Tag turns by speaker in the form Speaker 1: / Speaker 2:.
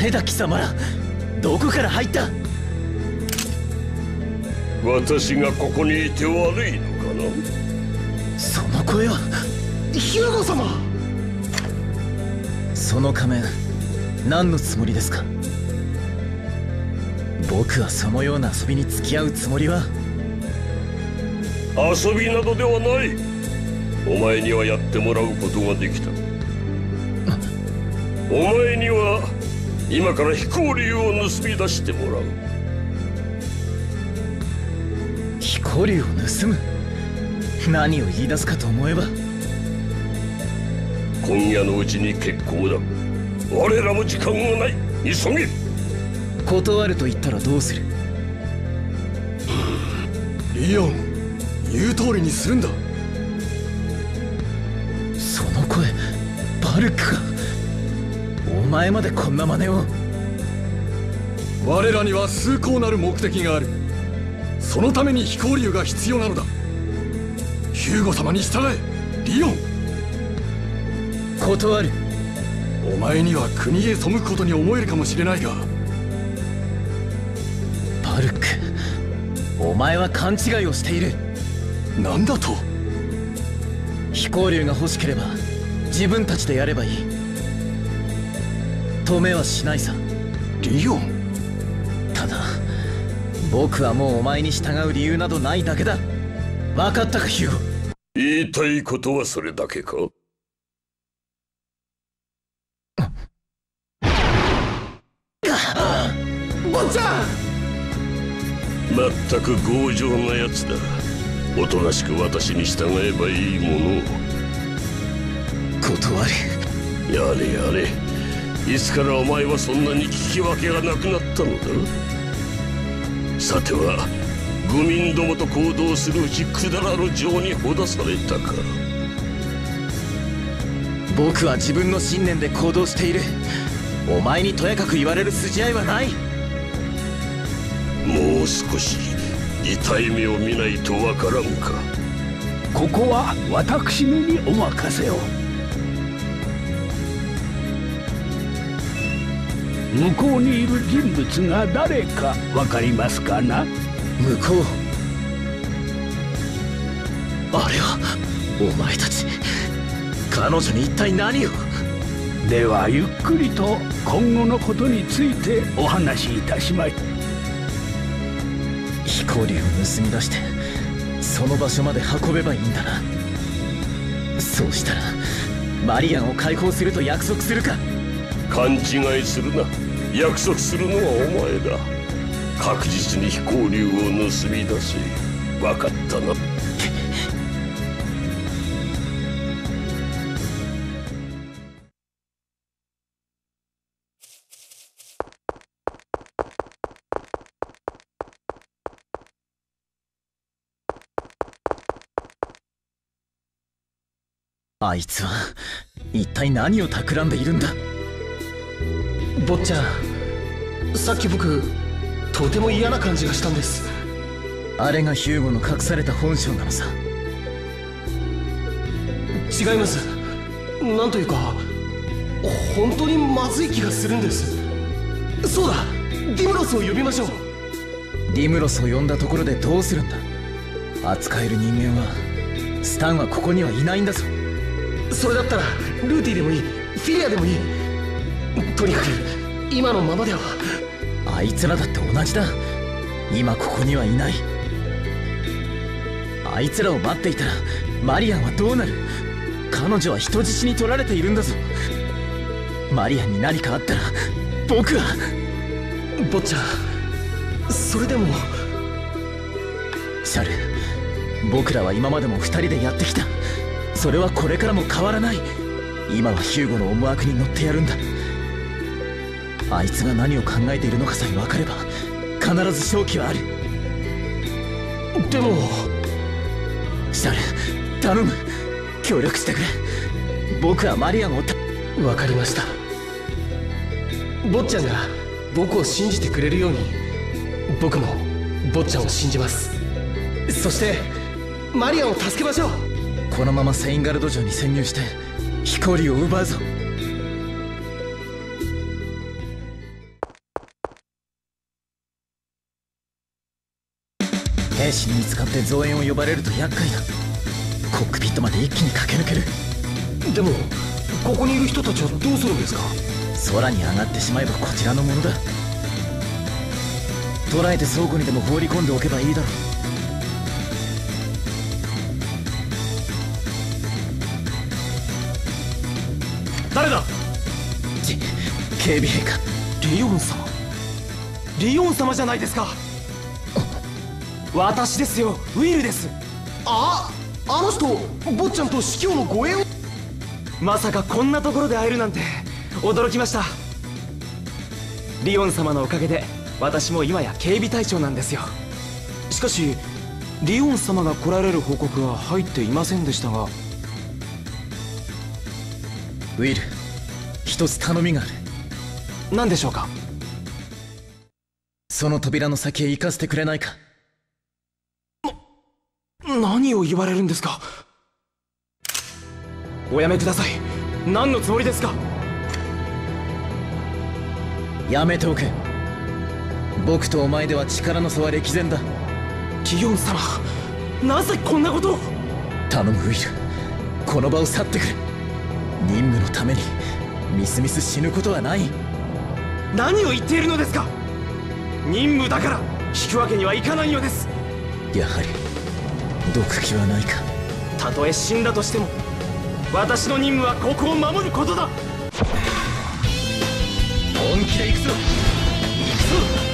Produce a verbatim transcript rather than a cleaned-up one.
Speaker 1: 誰だ貴様ら。どこから入った。
Speaker 2: 私がここにいて悪いのかな。
Speaker 1: その声は
Speaker 3: ヒューゴ様。
Speaker 1: その仮面何のつもりですか。僕はそのような遊びに付き合うつもりは。
Speaker 2: 遊びなどではない。お前にはやってもらうことができた。お前には今から飛行竜を盗み出してもらう。
Speaker 1: 飛行竜を盗む。何を言い出すかと思えば。
Speaker 2: 今夜のうちに決行だ。我らも時間がない。急げ。
Speaker 1: 断ると言ったらどうする。
Speaker 3: リオン、言う通りにするんだ。
Speaker 1: その声バルクか。お前までこんな真似を。
Speaker 3: 我らには崇高なる目的がある。そのために飛行竜が必要なのだ。ヒューゴ様に従え、リオン。
Speaker 1: 断る。
Speaker 3: お前には国へ背くことに思えるかもしれないが。
Speaker 1: バルク、お前は勘違いをしている。
Speaker 3: 何だと。
Speaker 1: 飛行竜が欲しければ自分たちでやればいい。止めはしないさ。
Speaker 3: リオン。
Speaker 1: ただ僕はもうお前に従う理由などないだけだ。分かったかヒューゴ。
Speaker 2: 言いたいことはそれだけか。
Speaker 3: 坊ちゃん。
Speaker 2: まったく強情なやつだ。おとなしく私に従えばいいものを。
Speaker 1: 断る。
Speaker 2: やれやれ。いつからお前はそんなに聞き分けがなくなったのだ。さては愚民どもと行動するうちくだらぬ情にほだされたか。
Speaker 1: 僕は自分の信念で行動している。お前にとやかく言われる筋合いはない。
Speaker 2: もう少し痛い目を見ないとわからんか。
Speaker 4: ここは私めにお任せを。向こうにいる人物が誰かわかりますかな。
Speaker 1: 向こう。あれはお前たち。彼女に一体何を。
Speaker 4: ではゆっくりと今後のことについてお話しいたしまい。
Speaker 1: 飛行竜を盗み出してその場所まで運べばいいんだな。そうしたらマリアンを解放すると約束するか。
Speaker 2: 勘違いするな。約束するのはお前だ。確実に飛行竜を盗み出せ。分かったな。
Speaker 1: あいつは一体何を企んでいるんだ。
Speaker 3: 坊ちゃん、さっき僕とても嫌な感じがしたんです。
Speaker 1: あれがヒューゴの隠された本性なのさ。
Speaker 3: 違います。なんというか本当にまずい気がするんです。そうだ、ディムロスを呼びましょう。
Speaker 1: ディムロスを呼んだところでどうするんだ。扱える人間はスタンはここにはいないんだぞ。
Speaker 3: それだったらルーティでもいい、フィリアでもいい。とにかく今のままでは。
Speaker 1: あいつらだって同じだ。今ここにはいない。あいつらを待っていたらマリアンはどうなる。彼女は人質に取られているんだぞ。マリアンに何かあったら僕は。
Speaker 3: 坊ちゃん、それでも。
Speaker 1: シャル、僕らは今までも二人でやってきた。それはこれからも変わらない。今はヒューゴの思惑に乗ってやるんだ。あいつが何を考えているのかさえ分かれば必ず勝機はある。
Speaker 3: でも
Speaker 1: シャル、頼む、協力してくれ。僕はマリアンをた。
Speaker 3: 分かりました。坊ちゃんが僕を信じてくれるように僕も坊ちゃんを信じます。そしてマリアンを助けましょう。
Speaker 1: このままセインガルド城に潜入して飛行竜を奪うぞ。 兵士に見つかって増援を呼ばれると厄介だ。コックピットまで一気に駆け抜ける。
Speaker 3: でもここにいる人たちはどうするんですか？
Speaker 1: 空に上がってしまえばこちらのものだ。捕らえて倉庫にでも放り込んでおけばいいだろう。
Speaker 3: 誰だ？
Speaker 1: ち警備兵か。
Speaker 3: リオン様。リオン様じゃないですか。私ですよ、ウィルです。ああの人、坊ちゃんと司教の護衛を。まさかこんなところで会えるなんて驚きました。リオン様のおかげで私も今や警備隊長なんですよ。しかしリオン様が来られる報告は入っていませんでしたが。
Speaker 1: ウィル、一つ頼みがある。
Speaker 3: 何でしょうか？
Speaker 1: その扉の先へ行かせてくれないか。
Speaker 3: 何を言われるんですか？おやめください。何のつもりですか？
Speaker 1: やめておけ。僕とお前では力の差は歴然だ。
Speaker 3: リオン様、なぜこんなことを。
Speaker 1: 頼むウィル、この場を去ってくれ。任務のためにみすみす死ぬことはない。
Speaker 3: 何を言っているのですか？任務だから引くわけにはいかないのです。
Speaker 1: やはり毒気はないか。
Speaker 3: たとえ死んだとしても私の任務はここを守ることだ。
Speaker 1: 本気で行くぞ。行くぞ。